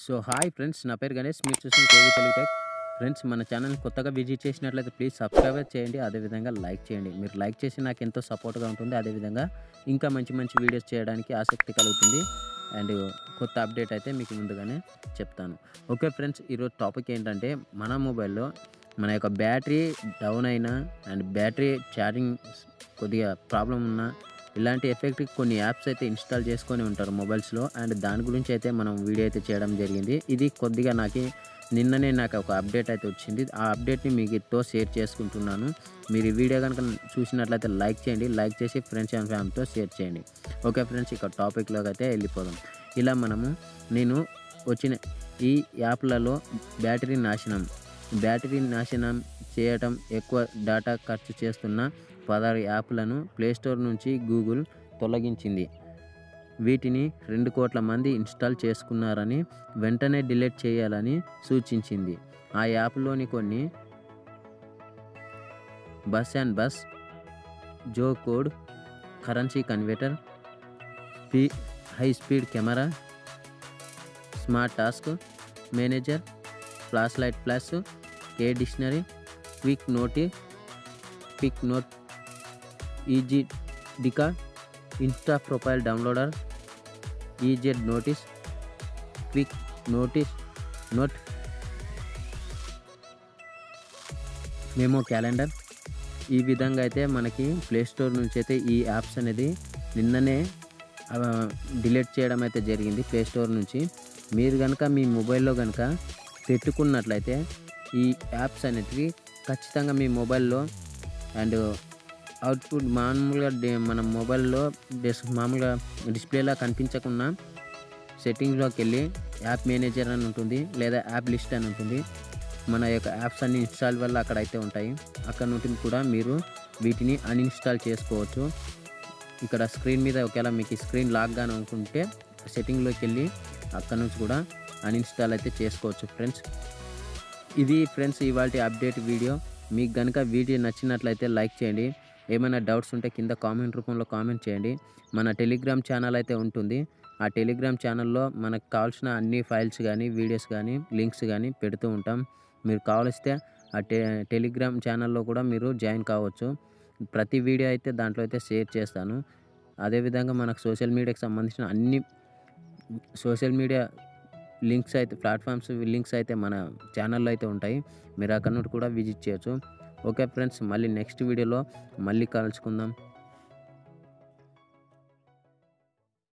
So hi friends, నా పేరు గణేష్. మీరు చూసిన కేవీ తెలుగు టెక్. ఫ్రెండ్స్, మన ఛానల్ని కొత్తగా విజిట్ చేసినట్లయితే ప్లీజ్ సబ్స్క్రైబ్ చేయండి. అదేవిధంగా లైక్ చేయండి. మీరు లైక్ చేసి నాకు ఎంతో సపోర్ట్గా ఉంటుంది. అదేవిధంగా ఇంకా మంచి మంచి వీడియోస్ చేయడానికి ఆసక్తి కలుగుతుంది. అండ్ కొత్త అప్డేట్ అయితే మీకు ముందుగానే చెప్తాను. ఓకే ఫ్రెండ్స్, ఈరోజు టాపిక్ ఏంటంటే మన మొబైల్లో మన యొక్క బ్యాటరీ డౌన్ అయినా అండ్ బ్యాటరీ ఛార్జింగ్ కొద్దిగా ప్రాబ్లం ఉన్నా ఇలాంటి ఎఫెక్ట్ కొన్ని యాప్స్ అయితే ఇన్స్టాల్ చేసుకొని ఉంటారు మొబైల్స్లో. అండ్ దాని గురించి అయితే మనం వీడియో అయితే చేయడం జరిగింది. ఇది కొద్దిగా నిన్ననే నాకు ఒక అప్డేట్ అయితే వచ్చింది. ఆ అప్డేట్ని మీతో షేర్ చేసుకుంటున్నాను. మీరు ఈ వీడియో కనుక చూసినట్లయితే లైక్ చేయండి. లైక్ చేసి ఫ్రెండ్స్ అండ్ ఫ్యామిలీతో షేర్ చేయండి. ఓకే ఫ్రెండ్స్, ఇక టాపిక్లోకి అయితే వెళ్ళిపోదాం. ఇలా నేను వచ్చిన ఈ యాప్లలో బ్యాటరీ నాశనం చేయటం, ఎక్కువ డేటా ఖర్చు చేస్తున్న 16 యాప్లను ప్లేస్టోర్ నుంచి గూగుల్ తొలగించింది. వీటిని 2 కోట్ల మంది ఇన్స్టాల్ చేసుకున్నారని, వెంటనే డిలీట్ చేయాలని సూచించింది. ఆ యాప్లోని కొన్ని బస్, జో code, currency converter, high speed camera, smart task manager, flash light plus, a dictionary, quick note, easy డికా, insta profile downloader, EZ notice, quick note, memo calendar. ఈ విధంగా అయితే మనకి ప్లేస్టోర్ నుంచి అయితే ఈ యాప్స్ అనేది నిన్ననే డిలీట్ చేయడం అయితే జరిగింది ప్లేస్టోర్ నుంచి. మీరు కనుక మీ మొబైల్లో కనుక పెట్టుకున్నట్లయితే ఈ యాప్స్ అనేటివి ఖచ్చితంగా మీ మొబైల్లో అండ్ అవుట్పుట్ మామూలుగా మన మొబైల్లో మామూలుగా డిస్ప్లేలా కనిపించకుండా సెట్టింగ్స్లోకి వెళ్ళి యాప్ మేనేజర్ అని ఉంటుంది, లేదా యాప్ లిస్ట్ అని ఉంటుంది. మన యొక్క యాప్స్ అన్ని ఇన్స్టాల్ వల్ల అక్కడ అయితే ఉంటాయి. అక్కడ నుండి కూడా మీరు వీటిని అన్ఇన్స్టాల్ చేసుకోవచ్చు. ఇక్కడ స్క్రీన్ మీద ఒకవేళ మీకు స్క్రీన్ లాక్గానే అనుకుంటే సెట్టింగ్లోకి వెళ్ళి అక్కడ నుంచి కూడా అన్ఇన్స్టాల్ అయితే చేసుకోవచ్చు ఫ్రెండ్స్. ఇది ఫ్రెండ్స్ ఇవాల్టి అప్డేట్ వీడియో. మీకు కనుక వీడియో నచ్చినట్లయితే లైక్ చేయండి. ఏమైనా డౌట్స్ ఉంటే కింద కామెంట్ రూపంలో కామెంట్ చేయండి. మన టెలిగ్రామ్ ఛానల్ అయితే ఉంటుంది. ఆ టెలిగ్రామ్ ఛానల్లో మనకు కావాల్సిన అన్ని ఫైల్స్ కానీ, వీడియోస్ కానీ, లింక్స్ కానీ పెడుతూ ఉంటాం. మీరు కావలిస్తే ఆ టెలిగ్రామ్ ఛానల్లో కూడా మీరు జాయిన్ కావచ్చు. ప్రతి వీడియో అయితే దాంట్లో అయితే షేర్ చేస్తాను. అదేవిధంగా మనకు సోషల్ మీడియాకి సంబంధించిన అన్ని సోషల్ మీడియా ప్లాట్ఫామ్స్ లింక్స్ అయితే మన ఛానల్లో అయితే ఉంటాయి. మీరు అక్కడ నుండి కూడా విజిట్ చేయొచ్చు. ఓకే ఫ్రెండ్స్, మళ్ళీ నెక్స్ట్ వీడియోలో మళ్ళీ కలుసుకుందాం.